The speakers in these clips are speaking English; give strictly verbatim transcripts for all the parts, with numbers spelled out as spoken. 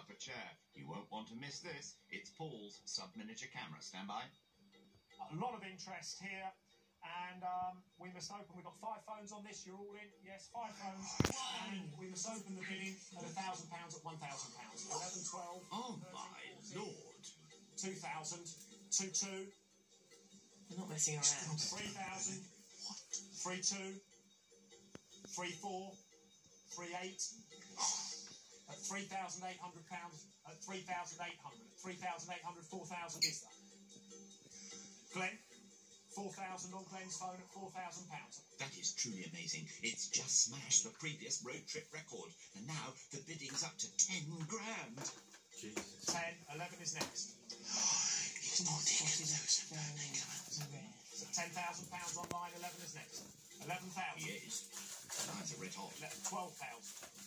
up a chair. You won't want to miss this. It's Paul's sub-miniature camera. Stand by. A lot of interest here, and um, we must open. We've got five phones on this. You're all in? Yes, five phones. And we must open the bidding at a thousand pounds at one thousand pounds. Eleven, twelve. Oh my lord! Two thousand. Two two. We're not messing around. Three thousand. Three two. Three four. Three eight. At three thousand eight hundred pounds. At three thousand eight hundred. Three thousand eight hundred. Four thousand is that? Glenn. Four thousand on Glenn's phone at four thousand pounds. That is truly amazing. It's just smashed the previous road trip record, and now the bidding's up to ten grand. Jesus. Ten. Eleven is next. He's not taking those. Ten thousand pounds online. Eleven is next. Eleven thousand. Yes. Mine's a red hot. Twelve thousand.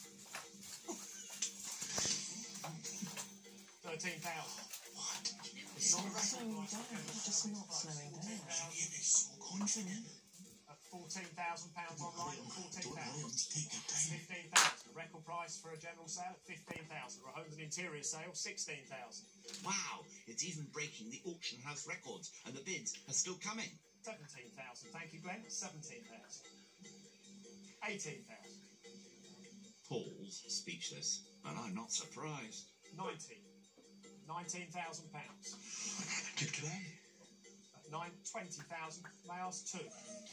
Thirteen thousand. What? It's not Slowing down. You're just not slowing down. You're so confident. At fourteen thousand pounds online. Fourteen thousand. Take your time. Fifteen thousand. The record price for a general sale at fifteen thousand. For a homes and interior sale, sixteen thousand. Wow! It's even breaking the auction house records, and the bids are still coming. Seventeen thousand. Thank you, Glenn. Seventeen thousand. Eighteen thousand. Paul's speechless, and I'm not surprised. Nineteen. Nineteen thousand pounds. Did today? At nine. Twenty thousand. May I ask two?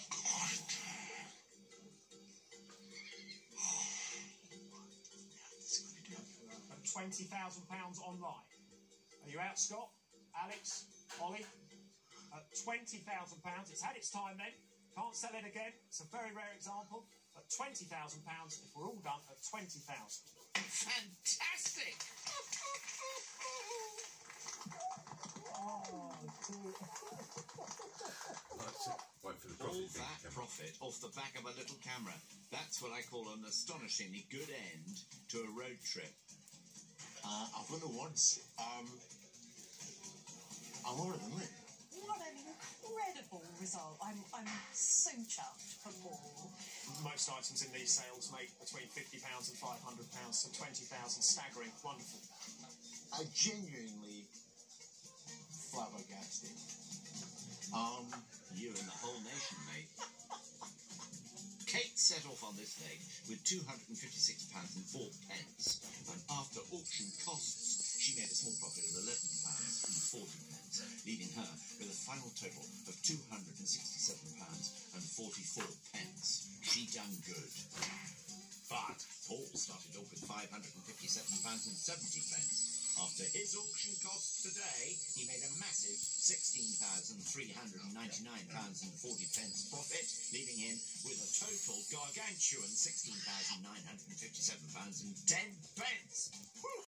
At twenty thousand pounds online. Are you out, Scott? Alex? Ollie? At twenty thousand pounds. It's had its time then. Can't sell it again. It's a very rare example. At twenty thousand pounds, if we're all done, at twenty thousand. Fantastic! Oh, Wait for the All profit. that profit off the back of a little camera. That's what I call an astonishingly good end to a road trip. Uh, I've won it once. Um, I'm already in it. What an incredible result. I'm, I'm so chuffed for Paul. Most items in these sales make between fifty pounds and five hundred pounds, so twenty thousand. Staggering. Wonderful. I genuinely flabbergasted. Um, You and the whole nation, mate. Kate set off on this leg with two hundred fifty-six pounds and four pence, and after auction costs, she made a small profit of eleven pounds and forty pence, leaving her with a final total of two hundred sixty-seven pounds and forty-four pence. She done good. But Paul started off with five hundred fifty-seven pounds and seventy pence. After his auction costs today, he made a massive sixteen thousand three hundred ninety-nine pounds and forty pence profit, leaving him with a total gargantuan sixteen thousand nine hundred fifty-seven pounds and ten pence.